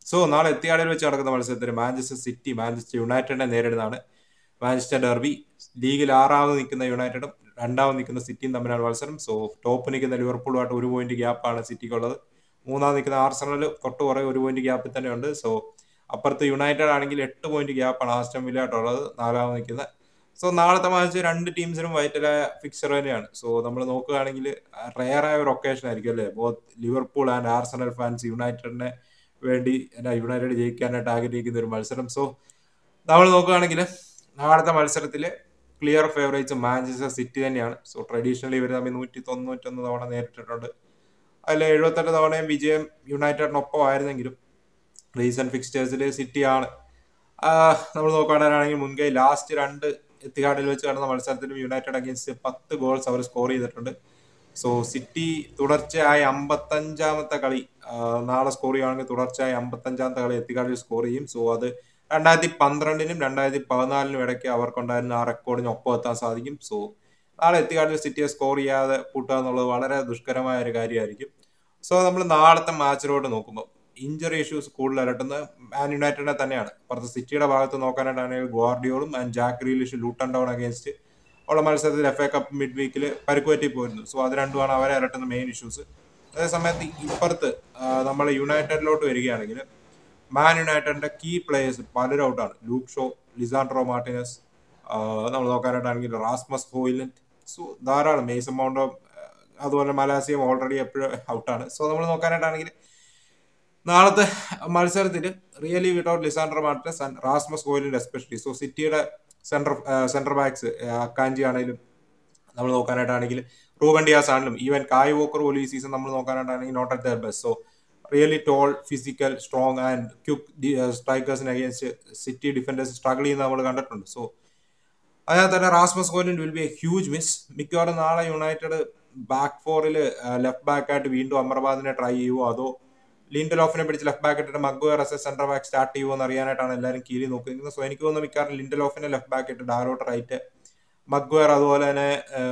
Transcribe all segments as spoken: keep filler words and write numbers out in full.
So നാളെ എത്തിയാടിൽ വെച്ച് നടക്കുന്ന മത്സരത്തിൽ മാഞ്ചസ്റ്റർ സിറ്റി മാഞ്ചസ്റ്റർ യുണൈറ്റഡിനെ നേരിടുന്നതാണ്. Manchester derby. ലീഗിൽ ആറാമത് നിൽക്കുന്ന യുണൈറ്റഡും രണ്ടാമത് നിൽക്കുന്ന സിറ്റിയും തമ്മിലാണ് മത്സരം. സോ ടോപ്പ് നിൽക്കുന്ന ലിവർപൂളുമായിട്ട് ഒരു പോയിന്റ് ഗ്യാപ്പാണ് സിറ്റിക്കുള്ളത്. മൂന്നാമത് നിൽക്കുന്ന ആർസണൽ തൊട്ട് കുറേ ഒരു പോയിന്റ് ഗ്യാപ്പിൽ തന്നെയുണ്ട്. സോ അപ്പുറത്ത് യുണൈറ്റഡ് ആണെങ്കിൽ എട്ട് പോയിന്റ് ഗ്യാപ്പാണ് ആസ്റ്റൺ വില്ലയായിട്ടുള്ളത് നാലാമത് നിൽക്കുന്ന. സോ നാളത്തെ മാച്ച് രണ്ട് ടീംസിനും വൈറ്റലായ ഫിക്സർ തന്നെയാണ്. സോ നമ്മൾ നോക്കുകയാണെങ്കിൽ റെയറായ ഒരു ഒക്കേഷൻ ആയിരിക്കും അല്ലേ, both Liverpool and Arsenal fans യുണൈറ്റഡിനെ വേണ്ടി എന്നാ യുണൈറ്റഡ് ജയിക്കാനായിട്ട് ആഗ്രഹിക്കുന്ന ഒരു മത്സരം. സോ നമ്മൾ നോക്കുകയാണെങ്കിൽ നാളത്തെ മത്സരത്തിലെ ക്ലിയർ ഫേവറേറ്റ്സ് മാഞ്ചസ്റ്റർ സിറ്റി തന്നെയാണ്. സോ ട്രഡീഷണലി ഇവർ തമ്മിൽ നൂറ്റി തൊണ്ണൂറ്റൊന്ന് തവണ നേരിട്ടിട്ടുണ്ട്. അതിൽ എഴുപത്തെട്ട് തവണയും വിജയം യുണൈറ്റഡിനൊപ്പം ആയിരുന്നെങ്കിലും റീസെന്റ് ഫിക്സ്റ്റേഴ്സിൽ സിറ്റിയാണ് നമ്മൾ നോക്കുകയാണെങ്കിൽ മുൻകൈ. ലാസ്റ്റ് രണ്ട് എത്തിഹാഡിൽ വെച്ച് നടന്ന മത്സരത്തിലും യുണൈറ്റഡ് അഗേൻസ്റ്റ് പത്ത് ഗോൾസ് അവർ സ്കോർ ചെയ്തിട്ടുണ്ട്. സോ സിറ്റി തുടർച്ചയായ അമ്പത്തഞ്ചാമത്തെ കളി നാളെ സ്കോർ ചെയ്യുകയാണെങ്കിൽ തുടർച്ചയായ അമ്പത്തഞ്ചാമത്തെ കളി എത്തിഹാഡിൽ സ്കോർ ചെയ്യും. സോ അത് രണ്ടായിരത്തി പന്ത്രണ്ടിനും രണ്ടായിരത്തി പതിനാലിനും ഇടയ്ക്ക് അവർക്കുണ്ടായിരുന്ന ആ റെക്കോർഡിന് ഒപ്പം എത്താൻ സാധിക്കും. സോ നാളെ എത്തിഹാഡിൽ സിറ്റിയെ സ്കോർ ചെയ്യാതെ കൂട്ടുക എന്നുള്ളത് വളരെ ദുഷ്കരമായ ഒരു കാര്യമായിരിക്കും. സോ നമ്മൾ നാളത്തെ മാച്ചിലോട്ട് നോക്കുമ്പോൾ ഇഞ്ചറി ഇഷ്യൂസ് കൂടുതൽ അലട്ടുന്നത് മാൻ യുണൈറ്റഡിനെ തന്നെയാണ്. പുറത്ത് സിറ്റിയുടെ ഭാഗത്ത് നോക്കാനായിട്ടാണെങ്കിൽ ഗ്വാർഡിയോളും ആൻഡ് ജാക്ക് ഗ്രീലിഷും ലൂട്ടൺ ടൗൺ അഗേൻസ്റ്റ് ഉള്ള മത്സരത്തിൽ എഫ് എ കപ്പ് മിഡ് വീക്കിൽ പരുക്കുപറ്റി പോയിരുന്നു. സോ അത് രണ്ടുമാണ് അവരെ അലട്ടുന്ന മെയിൻ ഇഷ്യൂസ്. അതേസമയത്ത് ഇപ്പുറത്ത് നമ്മൾ യുണൈറ്റഡിലോട്ട് വരികയാണെങ്കിൽ മാൻ യുണൈറ്റഡിന്റെ കീ പ്ലേയേഴ്സ് പലരും ഔട്ടാണ്. ലൂക്ക് ഷോ, ലിസാൻഡ്രോ മാർട്ടിനസ്, നമ്മൾ നോക്കാനായിട്ടാണെങ്കിൽ റാസ്മസ് ഹോയിലൻഡ്, സോ ധാരാളം മേസൺ മൗണ്ടോ, അതുപോലെ മലാസിയം ഓൾറെഡി എപ്പോഴും ഔട്ടാണ്. സോ നമ്മൾ നോക്കാനായിട്ടാണെങ്കിൽ നാളത്തെ മത്സരത്തിൽ really without Lisandro Martinez and Rasmus Hojlund especially. So സിറ്റിയുടെ സെന്റർ സെന്റർ ബാക്സ് അക്കാഞ്ചി ആണെങ്കിലും നമ്മൾ നോക്കാനായിട്ടാണെങ്കിൽ റൂബൻ ഡിയാസ് ആണെങ്കിലും ഈവൻ കായ് വോക്കർ പോലും ഈ സീസൺ നമ്മൾ നോക്കാനായിട്ടാണെങ്കിൽ not at the best. So really tall, physical, strong and quick സ്ട്രൈക്കേഴ്സിന് അഗേൻസ്റ്റ് സിറ്റി ഡിഫൻഡേഴ്സ് സ്ട്രഗിൾ ചെയ്യുന്ന നമ്മൾ കണ്ടിട്ടുണ്ട്. സോ അതിനകത്ത് തന്നെ Rasmus Hojlund will be a huge miss. മിക്കവാറും നാളെ യുണൈറ്റഡ് ബാക്ക് ഫോറിൽ ലെഫ്റ്റ് ബാക്ക് ആയിട്ട് വീണ്ടും അമർബാദിനെ ട്രൈ ചെയ്യുമോ അതോ ലിൻഡലോഫിനെ പിടിച്ച് ലെഫ്റ്റ് ബാക്ക് ഇട്ടിട്ട് Maguire as centre back start ചെയ്യുമോ എന്ന് അറിയാനായിട്ടാണ് എല്ലാവരും കീഴിൽ നോക്കുന്നത്. സോ എനിക്ക് തോന്നുന്നു മിക്കവാറും ലിൻഡലോഫിനെ ലെഫ്റ്റ് ബാക്ക് ഇട്ട് ഡാരോട്ട് റൈറ്റ്, മഗ്വയർ അതുപോലെ തന്നെ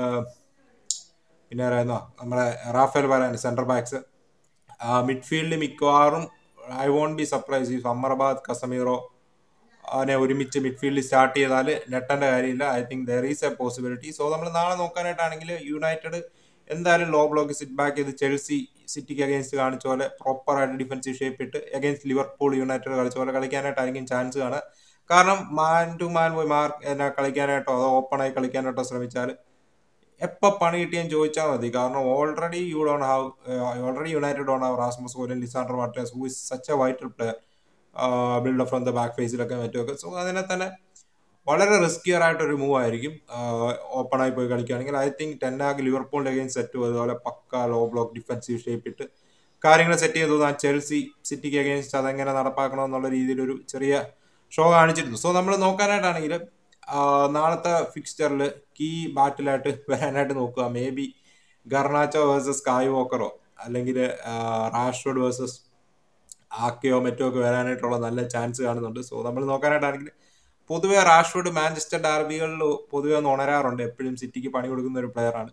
പിന്നെ ആരായിരുന്നോ നമ്മുടെ റാഫേൽ വരാൻ സെന്റർ ബാക്സ്. മിഡ്ഫീൽഡിൽ മിക്കവാറും ഐ വോണ്ട് ബി സർപ്രൈസ് ഈ അമർബാദ് കസമീറോ അതിനെ ഒരുമിച്ച് മിഡ്ഫീൽഡിൽ സ്റ്റാർട്ട് ചെയ്താൽ നെട്ടന്റെ കാര്യമില്ല. I think there is a possibility. So നമ്മൾ നാളെ നോക്കാനായിട്ടാണെങ്കിൽ യുണൈറ്റഡ് എന്തായാലും ലോ ബ്ലോക്ക് സിറ്റ് ബാക്ക് ചെയ്ത് ചെൽസി സിറ്റിക്ക് അഗേൻസ്റ്റ് കാണിച്ച പോലെ പ്രോപ്പർ ആയിട്ട് ഡിഫൻസീവ് ഷേപ്പ് ഇട്ട് അഗേൻസ്റ്റ് ലിവർപൂൾ യുണൈറ്റഡ് കളിച്ച പോലെ കളിക്കാനായിട്ടായിരിക്കും ചാൻസ് കാണുക. കാരണം മാൻ ടു മാൻ പോയി മാർക്ക് എന്നാ കളിക്കാനായിട്ടോ അതോ ഓപ്പണായി കളിക്കാനായിട്ടോ ശ്രമിച്ചാൽ എപ്പോൾ പണി കിട്ടിയെന്ന് ചോദിച്ചാൽ മതി. കാരണം already you don't have already United don't have Rasmus Hojlund, Lisandro Martinez who is such a vital player, build from the back ഫേസിലൊക്കെ മറ്റുമൊക്കെ. സോ അതിനെ തന്നെ വളരെ റിസ്കിയർ ആയിട്ടൊരു മൂവ് ആയിരിക്കും ഓപ്പണായി പോയി കളിക്കുകയാണെങ്കിൽ. ഐ തിങ്ക് ടെന്നാഗ് ലിവർപൂളിന്റെ അഗെയിൻസ്റ്റ് സെറ്റ് അതുപോലെ പക്ക ലോ ബ്ലോക്ക് ഡിഫൻസീവ് ഷേപ്പ് ഇട്ട് കാര്യങ്ങൾ സെറ്റ് ചെയ്ത് തോന്നാൻ ചെൽസി സിറ്റിക്ക് അഗെയിൻസ്റ്റ് അതെങ്ങനെ നടപ്പാക്കണം എന്നുള്ള രീതിയിലൊരു ചെറിയ ഷോ കാണിച്ചിരുന്നു. സോ നമ്മൾ നോക്കാനായിട്ടാണെങ്കിൽ നാളത്തെ ഫിക്സ്ചറിൽ കീ ബാറ്റിലായിട്ട് വരാനായിട്ട് നോക്കുക. മേ ബി ഗർണാച്ചോ വേഴ്സസ് കായ് വോക്കറോ അല്ലെങ്കിൽ റാഷ്ഫോർഡ് വേഴ്സസ് ആക്കയോ മറ്റോ ഒക്കെ വരാനായിട്ടുള്ള നല്ല ചാൻസ് കാണുന്നുണ്ട്. സോ നമ്മൾ നോക്കാനായിട്ടാണെങ്കിൽ പൊതുവെ റാഷ്ഫോർഡ് മാഞ്ചസ്റ്റർ ഡാർബികളിൽ പൊതുവെ ഒന്ന് ഉണരാറുണ്ട്. എപ്പോഴും സിറ്റിക്ക് പണി കൊടുക്കുന്ന ഒരു പ്ലെയറാണ്.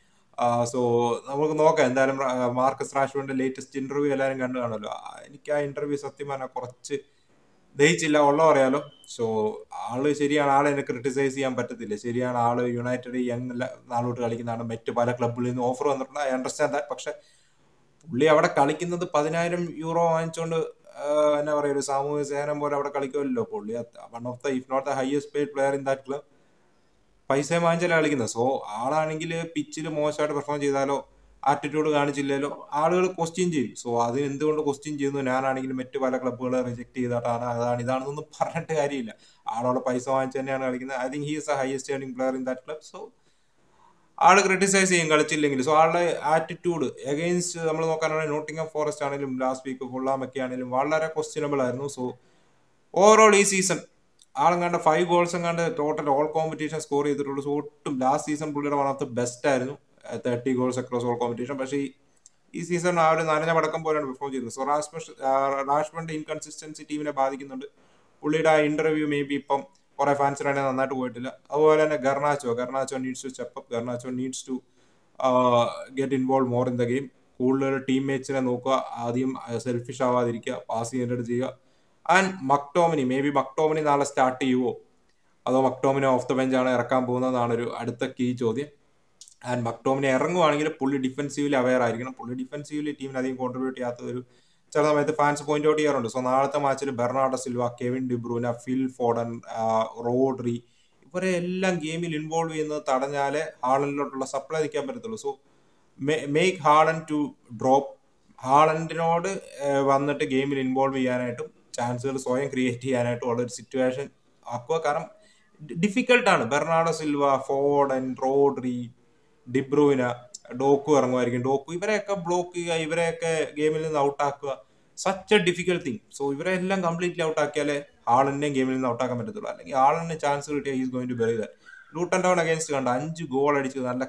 സോ നമുക്ക് നോക്കാം. എന്തായാലും മാർക്കസ് റാഷ്ഫോർഡിന്റെ ലേറ്റസ്റ്റ് ഇന്റർവ്യൂ എല്ലാവരും കണ്ടു കാണുമല്ലോ. എനിക്ക് ആ ഇന്റർവ്യൂ സത്യം പറഞ്ഞാൽ കുറച്ച് ദഹിച്ചില്ല, ഉള്ള പറയാലോ. സോ ആള് ശരിയാണ്, ആളെ എന്നെ ക്രിട്ടിസൈസ് ചെയ്യാൻ പറ്റത്തില്ല. ശരിയാണ്, ആള് യുണൈറ്റഡ് യങ് നാളോട്ട് കളിക്കുന്നതാണ്. മറ്റ് പല ക്ലബുകളിൽ നിന്ന് ഓഫർ വന്നിട്ടുണ്ട്, ഐ അണ്ടർസ്റ്റാൻഡ് ദാറ്റ്. പക്ഷെ പുള്ളി അവിടെ കളിക്കുന്നത് പതിനായിരം യൂറോ വാങ്ങിച്ചുകൊണ്ട് എന്നാ പറയുക ഒരു സാമൂഹ്യ സേവനം പോലെ അവിടെ കളിക്കുമല്ലോ. പുള്ളി one of the if not the highest paid player in that club. പൈസ വാങ്ങിച്ചല്ല കളിക്കുന്നത്. സോ ആളാണെങ്കിൽ പിച്ചിൽ മോശമായിട്ട് പെർഫോം ചെയ്താലോ ആറ്റിറ്റ്യൂഡ് കാണിച്ചില്ലല്ലോ ആളുകൾ ക്വസ്റ്റ്യൻ ചെയ്യും. സോ അതിന് എന്തുകൊണ്ട് ക്വസ്റ്റ്യൻ ചെയ്യുന്നു, ഞാനാണെങ്കിലും മറ്റു പല ക്ലബ്ബുകളെ റിജക്ട് ചെയ്തിട്ടാണ് അതാണ് ഇതാണെന്നൊന്നും പറഞ്ഞിട്ട് കാര്യമില്ല. ആളോടെ പൈസ വാങ്ങിച്ച് തന്നെയാണ് കളിക്കുന്നത്. I think he is a highest earning player in that club. So ആള് ക്രിട്ടിസൈസ് ചെയ്യും കളിച്ചില്ലെങ്കിൽ. സോ ആളുടെ ആറ്റിറ്റ്യൂഡ് എഗെയിൻസ്റ്റ് നമ്മൾ നോക്കാനാണെങ്കിൽ നോട്ടിംഗം ഫോറസ്റ്റ് ആണെങ്കിലും ലാസ്റ്റ് വീക്ക് ഫുള്ളാമൊക്കെ ആണെങ്കിലും വളരെ ക്വസ്റ്റ്യനബിൾ ആയിരുന്നു. സോ ഓവറോൾ ഈ സീസൺ ആളും കണ്ട ഫൈവ് ഗോൾസും കണ്ട് ടോട്ടൽ ഓൾ കോമ്പറ്റീഷൻ സ്കോർ ചെയ്തിട്ടുള്ളൂ. സോ ഒട്ടും ലാസ്റ്റ് സീസൺ പുള്ളിയുടെ വൺ ഓഫ് ദ ബെസ്റ്റ് ആയിരുന്നു, thirty goals across all competition. പക്ഷേ ഈ സീസൺ ആ ഒരു നനഞ്ഞ പടക്കം പോലെയാണ് പെർഫോം ചെയ്യുന്നത്. സോ റാഷ്മസ് റാഷ്മന്റെ ഇൻകൺസിസ്റ്റൻസി ടീമിനെ ബാധിക്കുന്നുണ്ട്. പുള്ളിയുടെ ആ ഇന്റർവ്യൂ മേ ബി ഇപ്പം കുറെ ഫാൻസിനാണ് നന്നായിട്ട് പോയിട്ടില്ല. അതുപോലെ തന്നെ Garnacho Garnacho needs to step up. Garnacho needs to get involve more in the game. കൂടുതൽ ടീംമേറ്റ്സിനെ നോക്കുക, ആദ്യം സെൽഫിഷ് ആവാതിരിക്കുക, പാസ് ചെയ്യേണ്ടത് ചെയ്യുക. And McTominay may be McTominay നാളെ സ്റ്റാർട്ട് ചെയ്യുമോ അതോ മക്ടോമിനി ഓഫ് ദ ബെഞ്ചാണ് ഇറക്കാൻ പോകുന്നതെന്നാണ് ഒരു അടുത്ത കീ ചോദ്യം. ആൻഡ് മക്ടോമിനി ഇറങ്ങുവാണെങ്കിൽ പുള്ളി ഡിഫൻസീവ്ലി അവെയർ ആയിരിക്കണം. പുള്ളി ഡിഫൻസീവ്ലി ടീമിന് അധികം കോൺട്രിബ്യൂട്ട് ചെയ്യാത്ത ഒരു ചില സമയത്ത് ഫാൻസ് പോയിന്റ് ഔട്ട് ചെയ്യാറുണ്ട്. സോ നാളത്തെ മാച്ചിൽ Bernardo Silva, Kevin De Bruyne, Phil Foden, Rodri ഇവരെ എല്ലാം ഗെയിമിൽ ഇൻവോൾവ് ചെയ്യുന്നത് തടഞ്ഞാലേ ഹാളൻഡിലോട്ടുള്ള സപ്ലൈ നിൽക്കാൻ പറ്റത്തുള്ളൂ. So make Haaland to drop. ഹാളൻഡിനോട് വന്നിട്ട് ഗെയിമിൽ ഇൻവോൾവ് ചെയ്യാനായിട്ടും ചാൻസുകൾ സ്വയം ക്രിയേറ്റ് ചെയ്യാനായിട്ടും ഉള്ള ഒരു സിറ്റുവേഷൻ ആക്കുക. കാരണം ഡിഫിക്കൽട്ടാണ്. Bernardo Silva, Foden, Rodri, De Bruyne, Doku ഇറങ്ങുമായിരിക്കും. ഡോക്കു ഇവരെയൊക്കെ ബ്ലോക്ക് ചെയ്യുക, ഇവരെയൊക്കെ ഗെയിമിൽ നിന്ന് ഔട്ടാക്കുക, such a difficult thing. So ഇവരെ എല്ലാം കംപ്ലീറ്റ്ലി ഔട്ടാക്കിയാലേ ഹാളന്റെയും ഗെയിമിൽ നിന്ന് ഔട്ടാക്കാൻ പറ്റത്തുള്ളൂ. അല്ലെങ്കിൽ ഹാളന് ചാൻസ് കിട്ടിയാൽ is going to bury that. Luton Town against കണ്ട അഞ്ച് ഗോൾ അടിച്ച് നല്ല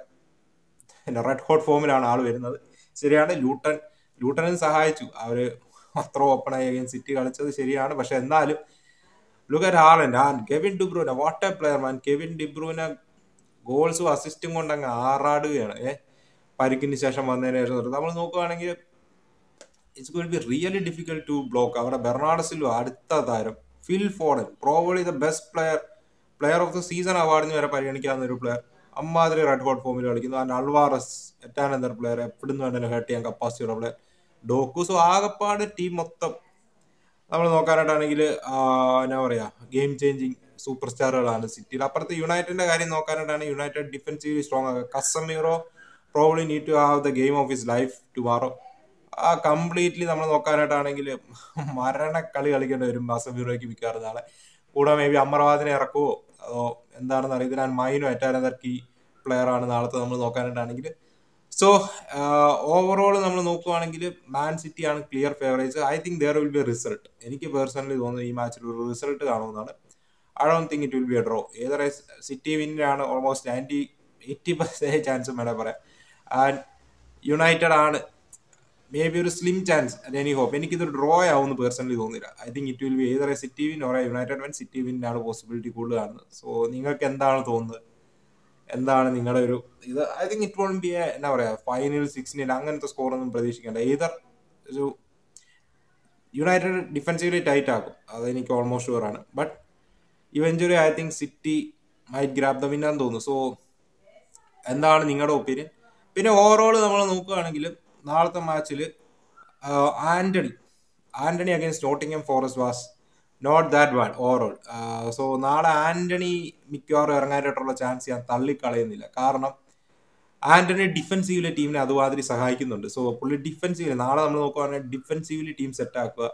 റെഡ് ഹോട്ട് ഫോമിലാണ് ആൾ വരുന്നത്. ശരിയാണ്, ലൂട്ടൺ ലൂട്ടനും സഹായിച്ചു. അവര് അത്ര ഓപ്പണായി അഗേൻസ്റ്റ് സിറ്റി കളിച്ചത് ശരിയാണ്. പക്ഷെ എന്നാലും look at Haaland and Kevin De Bruyne, what a player man. Kevin De Bruyne ഗോൾസും അസിസ്റ്റും കൊണ്ട് അങ്ങ് ആറാടുകയാണ്. ഏഹ് പരിക്കിന് ശേഷം വന്നതിന് ശേഷം നമ്മൾ നോക്കുകയാണെങ്കിൽ it's going to be really difficult to block. അവിടെ ബെർണാർഡോ സിൽവ അടുത്ത താരം, Phil Foden probably the best player player of the season അവാർഡിന് വരെ പരിഗണിക്കാവുന്ന ഒരു പ്ലെയർ, അമ്മാതിരി റെഡ് ഹോട്ട് ഫോമിൽ കളിക്കുന്നു. ആൻഡ് അൾവാറസ് എറ്റാനന്തർ പ്ലെയർ, എപ്പോഴും വേണ്ടതിന് ഹേർട്ട് ചെയ്യാൻ കപ്പാസിറ്റിയുള്ള പ്ലെയർ, ഡോക്കു. സോ ആകെപ്പാട് ടീം മൊത്തം നമ്മൾ നോക്കാനായിട്ടാണെങ്കിൽ എന്നാ പറയാ ഗെയിം ചേഞ്ചിങ് സൂപ്പർ സ്റ്റാറുകളാണ് സിറ്റിയിൽ. അപ്പുറത്ത് യുണൈറ്റഡിന്റെ കാര്യം നോക്കാനായിട്ടാണ് യുണൈറ്റഡ് ഡിഫൻസീവ്ലി സ്ട്രോങ് ആകുക. Casemiro probably need to have the game of his life tomorrow. ആ കംപ്ലീറ്റ്ലി നമ്മൾ നോക്കാനായിട്ടാണെങ്കിൽ മരണ കളി കളിക്കേണ്ടി വരും കസമീറോയ്ക്ക് മിക്കാറ് നാളെ. കൂടെ മേ ബി അമർവാദിനെ ഇറക്കുവോ അതോ എന്താണെന്ന് അറിയത്തില്ല. മൈനോ എറ്റാനന്തർ കീ പ്ലെയർ ആണ് നാളത്തെ നമ്മൾ നോക്കാനായിട്ടാണെങ്കിൽ. സോ ഓവറോൾ നമ്മൾ നോക്കുവാണെങ്കിൽ മാൻ സിറ്റി ആണ് clear favourites. I think there will be a result. എനിക്ക് പേഴ്സണലി തോന്നുന്നു ഈ മാച്ചിൽ ഒരു റിസൾട്ട് കാണുമെന്നാണ്. I don't think it will be a draw. ഏതൊരു സിറ്റി വിന്നാണ് ഓൾമോസ്റ്റ് നയൻറ്റി എയ്റ്റി പെർസെൻറ്റേജ് ചാൻസും വേണം പറയാം. ആൻഡ് യുണൈറ്റഡ് ആണ് മേ ബി ഒരു സ്ലിം ചാൻസ്. എനി ഹോപ്പ് എനിക്കിത് ഡ്രോ ആവുമെന്ന് പേഴ്സണലി തോന്നുന്നില്ല. I think it will be ഏതൊരു City win or United win. City വിന്നാണ് possibility കൂടുതൽ കാണുന്നത്. സോ നിങ്ങൾക്ക് എന്താണ് തോന്നുന്നത്? എന്താണ് നിങ്ങളുടെ ഒരു ഇത്? I think it won't be എന്നാ പറയാ ഫൈനൽ സിക്സിനിൽ അങ്ങനത്തെ സ്കോർ ഒന്നും പ്രതീക്ഷിക്കേണ്ട. ഏതർ ഒരു യുണൈറ്റഡ് ഡിഫൻസീവ്ലി ടൈറ്റ് ആക്കും, അതെനിക്ക് ഓൾമോസ്റ്റ് ഷുവർ ആണ്. But eventually I think City might grab the win ആണെന്ന് തോന്നുന്നു. സോ എന്താണ് നിങ്ങളുടെ ഒപ്പീനിയൻ? പിന്നെ ഓവറോൾ നമ്മൾ നോക്കുകയാണെങ്കിൽ നാളത്തെ മാച്ചിൽ Antony Antony against Nottingham Forest was not that bad overall. So നാളെ ആന്റണി മിക്കവാറും ഇറങ്ങാനായിട്ടുള്ള ചാൻസ് ഞാൻ തള്ളിക്കളയുന്നില്ല. കാരണം ആന്റണി ഡിഫൻസീവിലെ ടീമിനെ അതുമാതിരി സഹായിക്കുന്നുണ്ട്. സോ പുള്ളി ഡിഫൻസീവില് നാളെ നമ്മൾ നോക്കുകയാണെങ്കിൽ ഡിഫൻസീവില് ടീം സെറ്റ് ആക്കുക.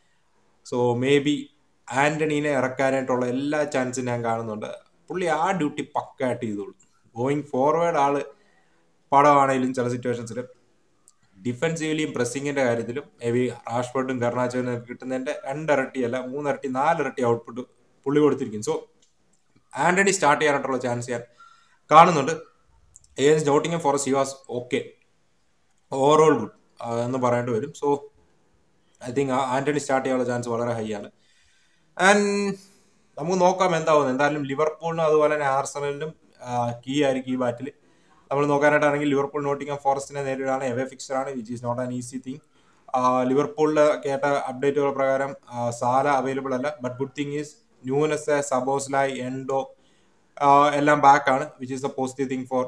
സോ മേ ബി ആന്റണീനെ ഇറക്കാനായിട്ടുള്ള എല്ലാ ചാൻസും ഞാൻ കാണുന്നുണ്ട്. പുള്ളി ആ ഡ്യൂട്ടി പക്കായിട്ട് ചെയ്തോളൂ. ഗോയിങ് ഫോർവേഡ് ആള് പടമാണെങ്കിലും ചില സിറ്റുവേഷൻസിൽ ഡിഫൻസീവ്ലിയും പ്രസിങ്ങിന്റെ കാര്യത്തിലും മേ ബി റാഷ്ഫോർഡും ഗർണാച്ചോനും കിട്ടുന്നതിന്റെ രണ്ടിരട്ടി അല്ല മൂന്നിരട്ടി നാലിരട്ടി ഔട്ട്പുട്ട് പുള്ളി കൊടുത്തിരിക്കും. സോ ആന്റണി സ്റ്റാർട്ട് ചെയ്യാനായിട്ടുള്ള ചാൻസ് ഞാൻ കാണുന്നുണ്ട്. ഏത് Nottingham Forest he was okay overall good എന്ന് പറയേണ്ടി വരും. So I think Antony start ചെയ്യാനുള്ള ചാൻസ് വളരെ ഹൈ ആണ്. ആൻഡ് നമുക്ക് നോക്കാം എന്താവുന്നത്. എന്തായാലും ലിവർപൂളിനും അതുപോലെ തന്നെ ആർസണലിനും കീ ആയിരിക്കും ഈ ബാറ്റിൽ. നമ്മൾ നോക്കാനായിട്ടാണെങ്കിൽ ലിവർപൂൾ നോട്ടിംഗ്ഹാം ഫോറസ്റ്റിനെ നേരിടാണ്. എവേ ഫിക്സർ ആണ്, which is not an easy thing. ലിവർപൂളിൽ കേട്ട അപ്ഡേറ്റുകൾ പ്രകാരം സാല അവൈലബിൾ അല്ല. But good thing is Nunez, Szoboszlai, Endo എല്ലാം ബാക്ക് ആണ്, which is a positive thing for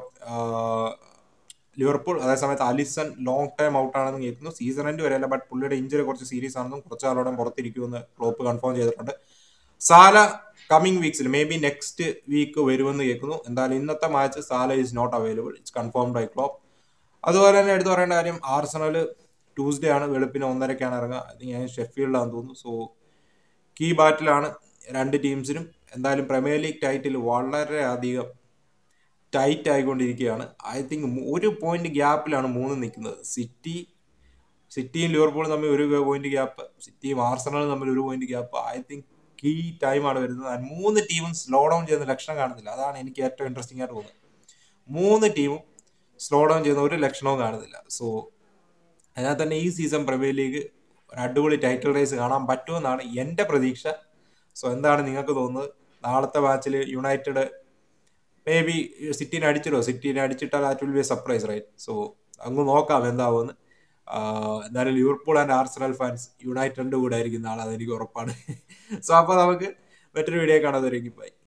Liverpool. അതേസമയത്ത് അലിസൺ ലോങ് ടൈം ഔട്ട് ആണെന്ന് കേൾക്കുന്നു. സീസൺ എൻഡ് വരെയല്ല, ബട്ട് പുള്ളിയുടെ ഇഞ്ചുറി കുറച്ച് സീരിയസ് ആണെന്നും കുറച്ച് ആളോടെ പുറത്തിരിക്കുമെന്ന് ക്ലോപ്പ് കൺഫേം ചെയ്തിട്ടുണ്ട്. സാല കമ്മിങ് വീക്സിൽ മേ ബി നെക്സ്റ്റ് വീക്ക് വരുമെന്ന് കേൾക്കുന്നു. എന്തായാലും ഇന്നത്തെ match Salah is not available, it's confirmed by Klopp. അതുപോലെ തന്നെ എടുത്തു പറയേണ്ട കാര്യം ആർസണൽ ട്യൂസ്ഡേ ആണ്, വെളുപ്പിന് ഒന്നരക്കാണ് ഇറങ്ങുക. ഐ തിങ്ക് ഞാൻ ഷെഫീൽഡാണെന്ന് തോന്നുന്നു. സോ കീ ബാറ്റിലാണ് രണ്ട് ടീംസിനും. എന്തായാലും പ്രീമിയർ ലീഗ് ടൈറ്റിൽ വളരെ അധികം ടൈറ്റ് ആയിക്കൊണ്ടിരിക്കുകയാണ്. ഐ തിങ്ക് ഒരു പോയിന്റ് ഗ്യാപ്പിലാണ് മൂന്ന് നിൽക്കുന്നത്. സിറ്റി സിറ്റിയും ലിവർപൂളും തമ്മിൽ ഒരു പോയിന്റ് ഗ്യാപ്പ്, സിറ്റിയും ആർസണലും തമ്മിൽ ഒരു point gap. I think key ടൈമാണ് വരുന്നത്. മൂന്ന് ടീമും സ്ലോ ഡൗൺ ചെയ്യുന്ന ലക്ഷണം കാണുന്നില്ല. അതാണ് എനിക്ക് ഏറ്റവും ഇൻട്രസ്റ്റിംഗ് ആയിട്ട് തോന്നുന്നത്. മൂന്ന് ടീമും സ്ലോ ഡൗൺ ചെയ്യുന്ന ഒരു ലക്ഷണവും കാണുന്നില്ല. സോ അതിനകത്ത് തന്നെ ഈ സീസൺ പ്രീമിയർ ലീഗ് ഒരു അടിപൊളി ടൈറ്റിൽ റേസ് കാണാൻ പറ്റുമെന്നാണ് എൻ്റെ പ്രതീക്ഷ. സോ എന്താണ് നിങ്ങൾക്ക് തോന്നുന്നത്? നാളത്തെ മാച്ചിൽ യുണൈറ്റഡ് മേ ബി സിറ്റീനെ അടിച്ചിടോ? സിറ്റീനെ അടിച്ചിട്ടാൽ that will be a surprise, right? So അങ്ങ് നോക്കാം എന്താവുമെന്ന്. എന്നാലും ലിവർപൂൾ ആൻഡ് ആർസണൽ ഫാൻസ് യുണൈറ്റഡിന്റെ കൂടെ ആയിരിക്കും നാളെ, അതെനിക്ക് ഉറപ്പാണ്. സോ അപ്പൊ നമുക്ക് മറ്റൊരു വീഡിയോ കാണാതെ ബൈ.